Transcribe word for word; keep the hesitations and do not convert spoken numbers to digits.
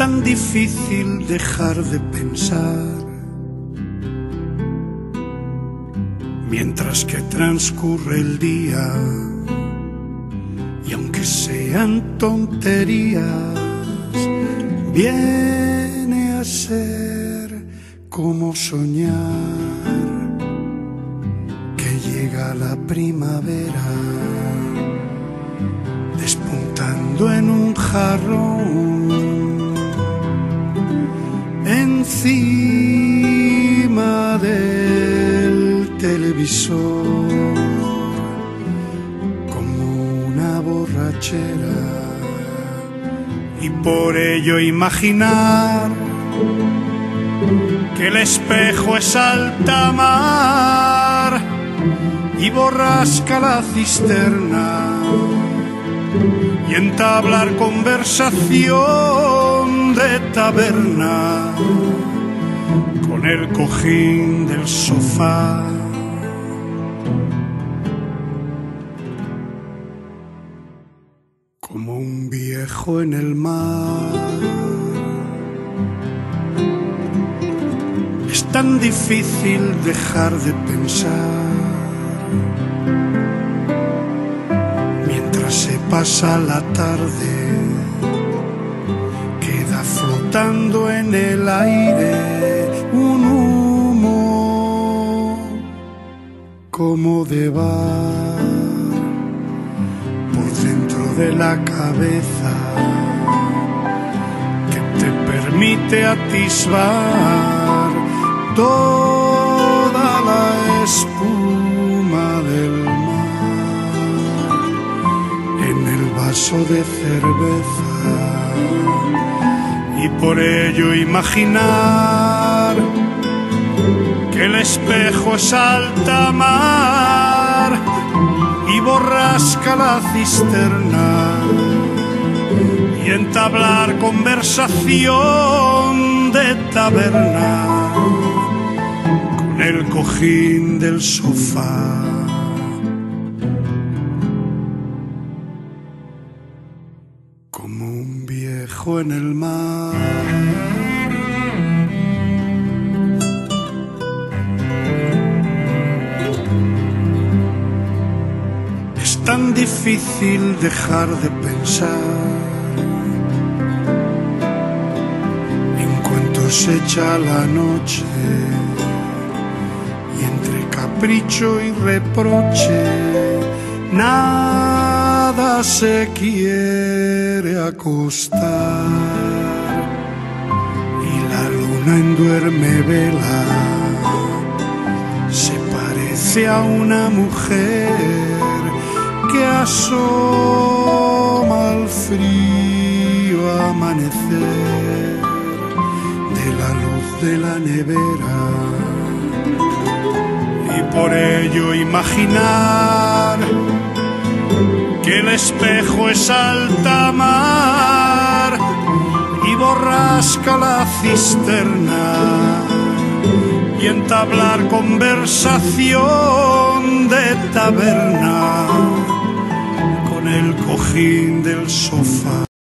tan difícil dejar de pensar mientras que transcurre el día, y aunque sean tonterías, viene a ser como soñar que llega la primavera despuntando en un jarrón encima del televisor, como una borrachera. Y por ello imaginar que el espejo es alta mar y borrasca la cisterna, y entablar conversación de taberna con el cojín del sofá. Como un viejo en el mar, es tan difícil dejar de pensar mientras se pasa la tarde, queda flotando en el aire un humo como de bar por dentro de la cabeza, que te permite atisbar toda la espuma del mar en el vaso de cerveza. Y por ello imaginar que el espejo es alta mar y borrasca la cisterna, y entablar conversación de taberna con el cojín del sofá. Como un viejo en el mar, es tan difícil dejar de pensar en cuanto se echa la noche, y entre capricho y reproche nada se quiere acostar, y la luna en duerme vela se parece a una mujer que asoma al frío amanecer de la luz de la nevera. Y por ello imaginar que el espejo es alta mar y borrasca la cisterna, y entablar conversación de taberna con el cojín del sofá.